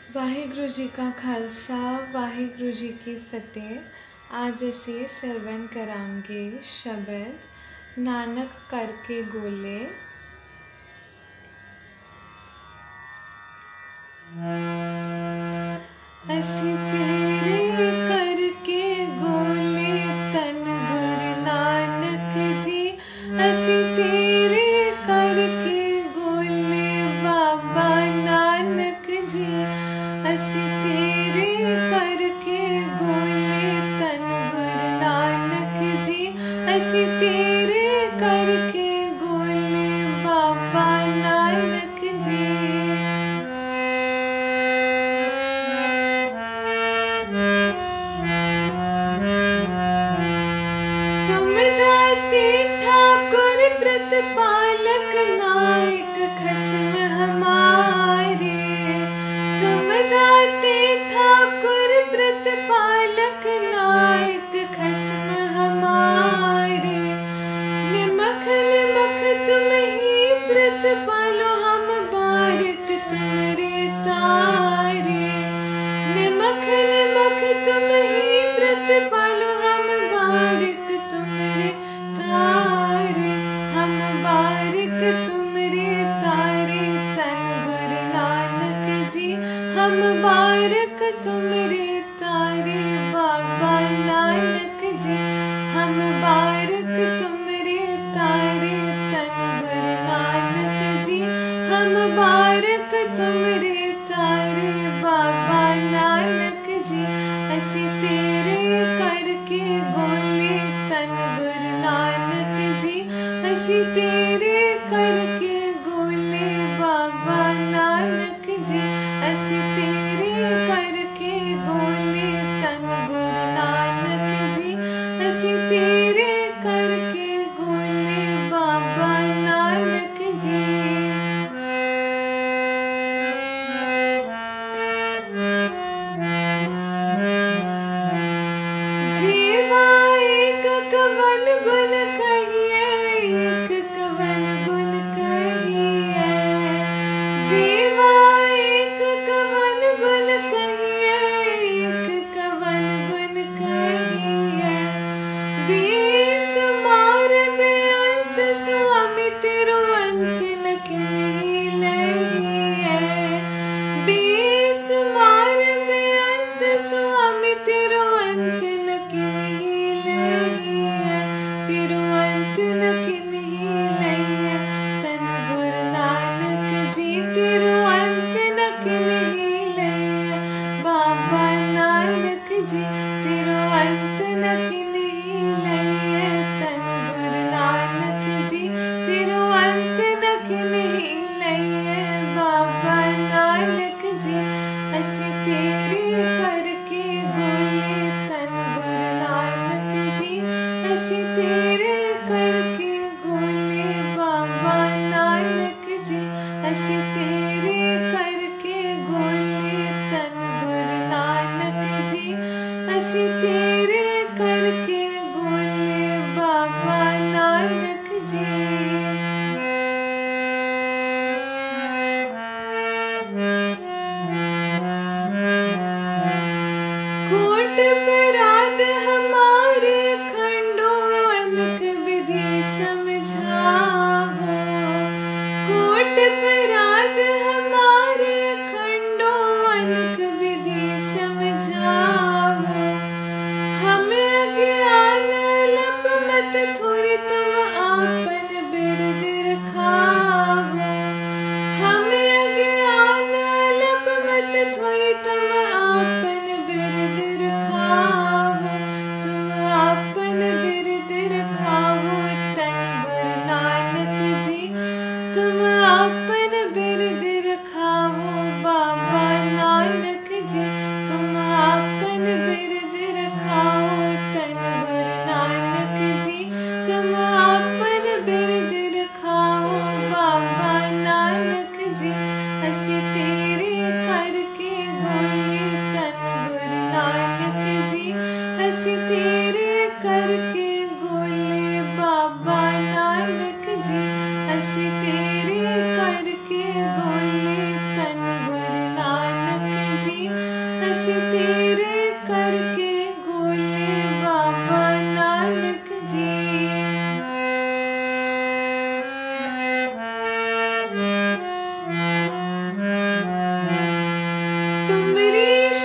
ਵਾਹਿਗੁਰੂ ਜੀ ਕਾ ਖਾਲਸਾ ਵਾਹਿਗੁਰੂ ਜੀ ਕੀ ਫਤਿਹ। ਅੱਜ ਅਸੀਂ ਸਰਵਣ ਕਰਾਂਗੇ ਸ਼ਬਦ ਨਾਨਕ ਕਰਕੇ ਗੋਲੇ। ਅਸੀਂ ਤੇਰੇ ਕਰਕੇ ਗੋਲੇ ਤਨ ਗੁਰੂ ਨਾਨਕ ਜੀ। ਅਸੀਂ ਤੇਰੇ ਕਰਕੇ ਗੋਲੇ ਬਾਬਾ ਨਾਨਕ ਜੀ। ਅਸੀਂ ਤੇਰੇ ਕਰਕੇ ਗੋਲੇ ਤਨ ਗੁਰੂ ਨਾਨਕ ਜੀ। ਅਸੀਂ ਤੇਰੇ ਕਰਕੇ ਗੋਲੇ ਬਾਬਾ ਨਾਨਕ ਜੀ। तुम दाते ठाकुर प्रतिपालक नायक खस्म हमारे। तुम दाते ठाकुर प्रतिपालक नायक खस्म हमारे। निमख निमख तुम ही प्रतिपालो हम बारिक तुमरे तारे। निमख निमख तुम ही प्रतिपालो हम बारिक तुमरे तारे। हम बारिक तुमरे तारे तन गुरु नानक जी। हम बारिक तुमरे तारे बाबा नानक जी। हम बारिक तुमरे तारे तन गुरु नानक जी। हम बारिक तुमरे तारे बाबा नानक जी। ਅਸੀਂ ਤੇਰੇ ਕਰਕੇ ਗੋਲੇ ਤਨ ਗੁਰੂ ਨਾਨਕ ਜੀ। ਅਸੀਂ ਤੇਰੇ ਕਰਕੇ ਗੋਲੇ ਬਾਬਾ ਨਾਨਕ ਜੀ। ਅਸੀਂ ਤੇਰੇ ਕਰਕੇ ਗੋਲੇ ਤਨ ਗੁਰੂ ਨਾਨਕ ਜੀ।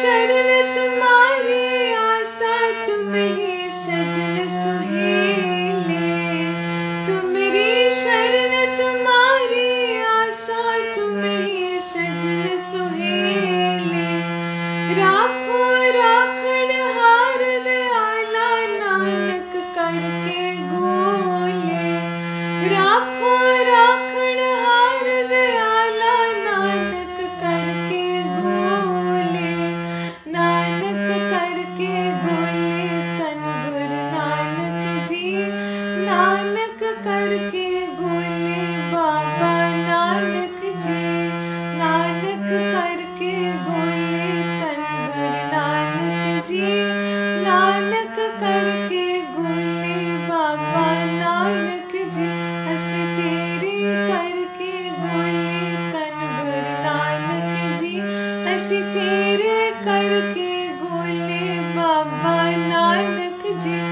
शरण तुम्हारी आसा, तुम ही सजन सुहेले। तुम्हारी शरण तुम्हारी आसा, तुम ही सजन सुहेले। राखो राखण हार दयाला, नानक करके गोले। राखो राखण हार दयाला, नानक करके गोले। नानक करके गोले तन गुरु नानक जी। नानक करके गोले बाबा नानक जी। नानक करके गोले तन गुरु नानक जी। नानक करके गोले बाबा नानक जी। असी तेरे करके गोले तन गुरु नानक जी। असी तेरे करके गोले बाबा नानक जी।